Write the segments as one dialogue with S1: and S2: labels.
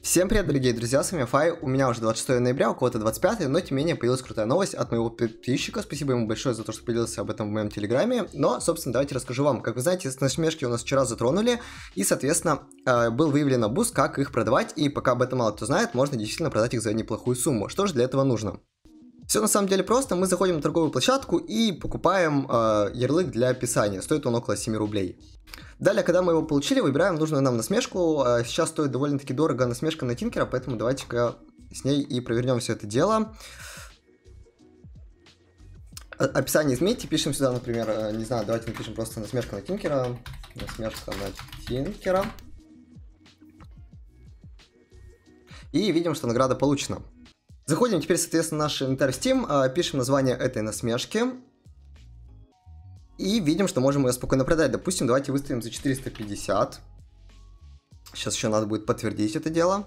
S1: Всем привет, дорогие друзья, с вами Фай. У меня уже 26 ноября, у кого-то 25, но тем не менее появилась крутая новость от моего подписчика. Спасибо ему большое за то, что поделился об этом в моем телеграме. Но, собственно, давайте расскажу вам. Как вы знаете, насмешки у нас вчера затронули, и, соответственно, был выявлен обуз, как их продавать, и пока об этом мало кто знает, можно действительно продать их за неплохую сумму. Что же для этого нужно? Все на самом деле просто, мы заходим на торговую площадку и покупаем ярлык для описания, стоит он около 7 рублей. Далее, когда мы его получили, выбираем нужную нам насмешку. Сейчас стоит довольно-таки дорого насмешка на Тинкера, поэтому давайте-ка с ней и провернем все это дело. Описание измените, пишем сюда, например, не знаю, давайте напишем просто насмешка на Тинкера. Насмешка на Тинкера. И видим, что награда получена. Заходим теперь, соответственно, в наш инвентарь Steam, пишем название этой насмешки. И видим, что можем ее спокойно продать. Допустим, давайте выставим за 450. Сейчас еще надо будет подтвердить это дело.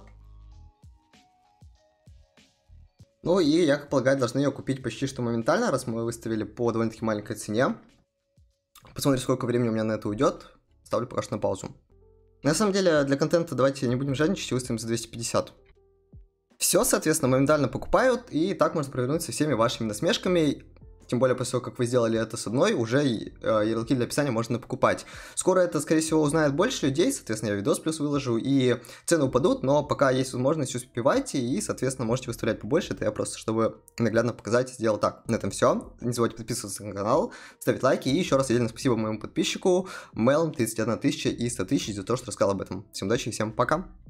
S1: Ну и, я как полагаю, должны ее купить почти что моментально, раз мы выставили по довольно-таки маленькой цене. Посмотрим, сколько времени у меня на это уйдет. Ставлю пока что на паузу. На самом деле, для контента давайте не будем жадничать и выставим за 250. Все, соответственно, моментально покупают, и так можно провернуть со всеми вашими насмешками. Тем более, после того, как вы сделали это с одной, уже ярлыки для описания можно покупать. Скоро это, скорее всего, узнает больше людей, соответственно, я видос плюс выложу, и цены упадут, но пока есть возможность, успевайте, и, соответственно, можете выставлять побольше. Это я просто, чтобы наглядно показать, сделал так. На этом все. Не забывайте подписываться на канал, ставить лайки, и еще раз отдельно спасибо моему подписчику, Мелом 31 тысяча и 100 тысяч за то, что рассказал об этом. Всем удачи и всем пока!